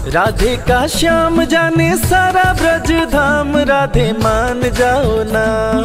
राधे का श्याम जाने सारा ब्रज धाम, राधे मान जाओ ना।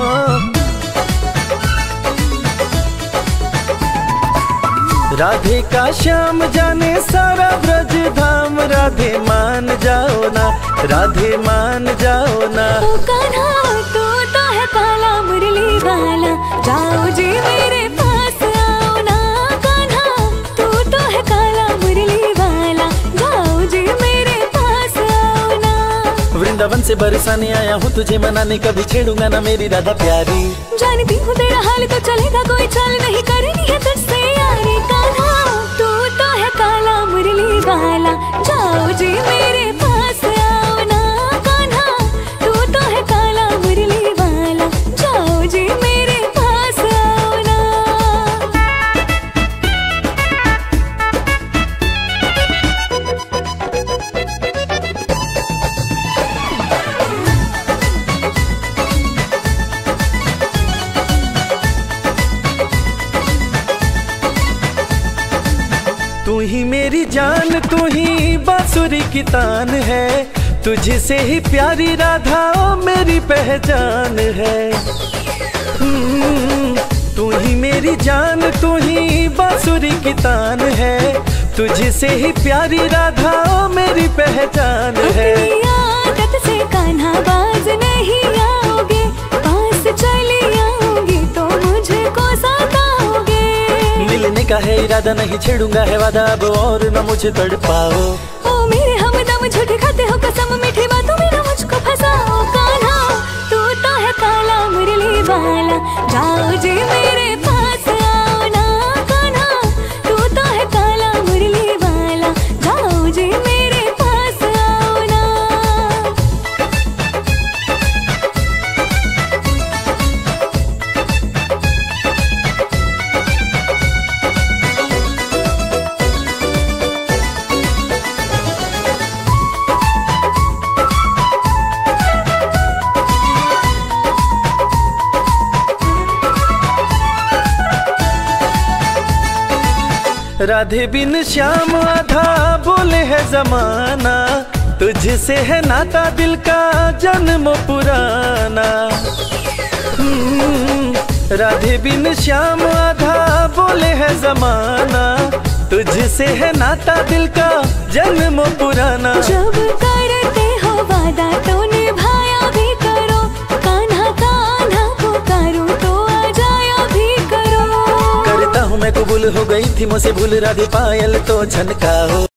राधे का श्याम जाने सारा ब्रज धाम, राधे मान जाओ ना, राधे मान जाओ ना। ओ कान्हा तू तो है काला मुरली वाला, जाओ जी मेरे पास आओ ना। कान्हा तू तो है काला मुरली वाला, जाओ जी मेरे पास आओ ना। वृंदावन से बरसाने आया हूँ तुझे मनाने, कभी छेड़ूंगा ना मेरी राधा प्यारी। जानती हूँ तेरा हाल तो चलेगा, कोई चाल नहीं करनी है तुझसे यारी। कान्हा तू तो है काला मुरली वाला, जाओ जी मेरे पास आओ ना। कान्हा तू तो है काला मुरली वाला, जाओ जी मेरे पास आओ ना। तू ही मेरी जान, तू ही बांसुरी की तान है, तुझसे ही प्यारी राधा ओ मेरी पहचान है। तू ही मेरी जान, तू ही बांसुरी की तान है, तुझसे ही प्यारी राधा ओ मेरी पहचान है। अपनी आदत से कान्हा बाज नहीं आओगे, पास चली आओगी तो मुझे को सताओगे। मिलने का है इरादा, नहीं छेड़ूंगा है वादा, अब और न मुझे तड़पाओ। ओ मेरे हमदम झूठे खाते हो कसम, मीठी बातों में ना मुझको फंसाओ। कान्हा तू तो है काला मुरली वाला, जाओ जी मेरे पास आओ ना। कान्हा तू तो है काला मुरली वाला, जाओ जी मेरे पास आओ ना। राधे बिन श्याम आधा बोले है जमाना, तुझसे है नाता दिल का जन्म पुराना। राधे बिन श्याम आधा बोले है जमाना, तुझसे है नाता दिल का जन्म पुराना। जब करते हो वादा तो निभाया भी करो, कान्हा कान्हा पुकारूं तो आ जाया भी करो। करता हूँ मैं कबूल, हो गई थी मुझसे भूल, राधे पायल तो छनकाओ।